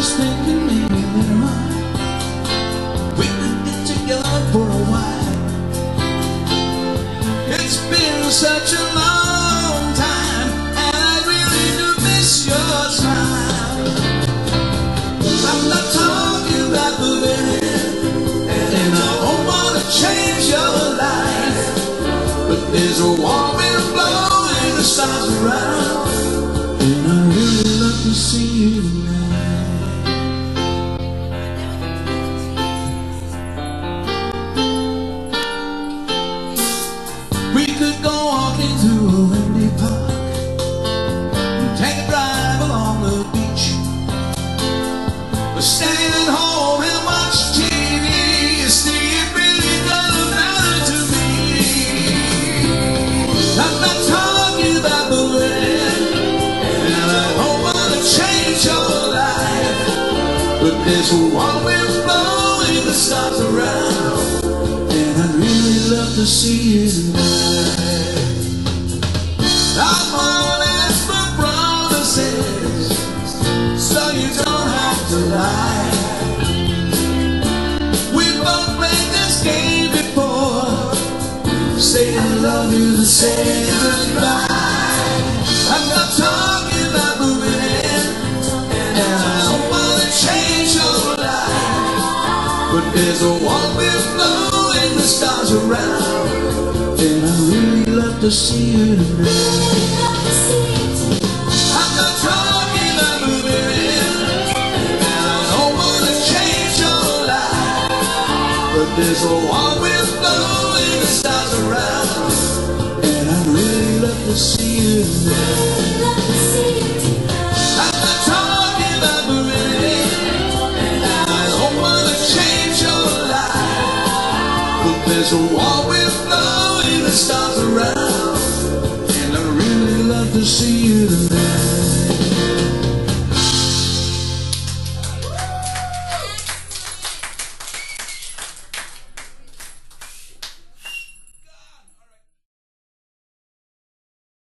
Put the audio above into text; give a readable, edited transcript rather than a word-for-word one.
was thinking maybe later on we could get together for a while. It's been such a long time, and I really do miss your smile. I'm not talking about the minute, and I don't want to change your life, but there's a warm wind blowing the stars around, and I really love to see you tonight. We could go walking through a windy park and take a drive along the beach, or stay at home and watch TV. You see, it really doesn't matter to me. I'm not talking about the wedding, and I don't want to change your life, but there's a warm wind blowing the stars around, and I'd really love to see you tonight. I'm honest for promises, so you don't have to lie. We both played this game before, saying I love you to say goodbye. I'm not talking about moving in, and I don't want to change your life, but there's a warm wind blowing the stars around, and I really love to see you tonight. I'm not talking about moving in, and I don't want to change your life, but there's a warm wind blowing the stars around, and I really love to see you tonight. I'm not talking about moving in, and I don't want to change your life, but there's a warm wind blowing the stars around, and I really love to see you tonight.